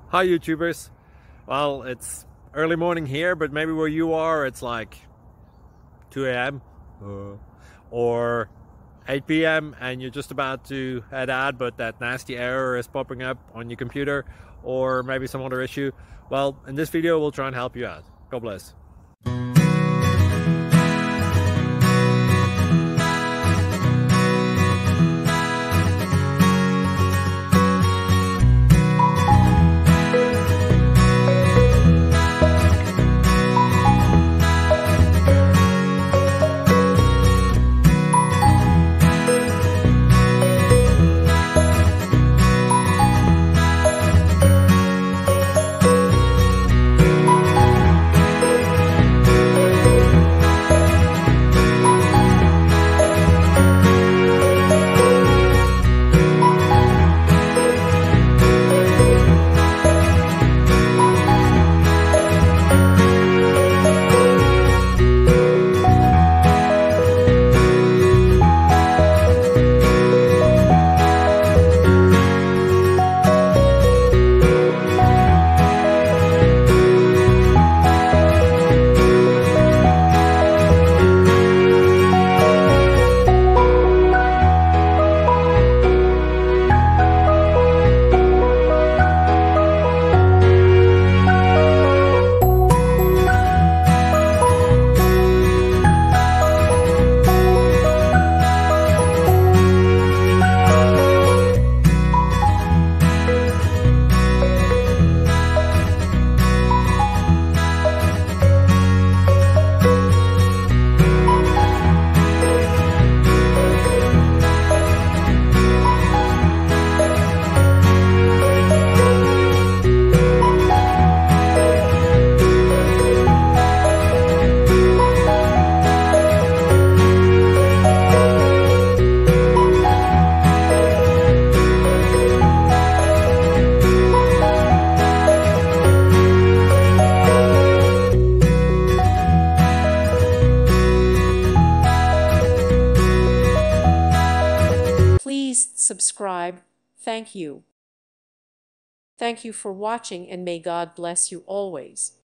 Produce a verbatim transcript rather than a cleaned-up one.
Hi YouTubers. Well, it's early morning here, but maybe where you are it's like two A M uh, or eight P M and you're just about to head out, but that nasty error is popping up on your computer, or maybe some other issue. Well, in this video we'll try and help you out. God bless. Please subscribe. Thank you. Thank you for watching, and may God bless you always.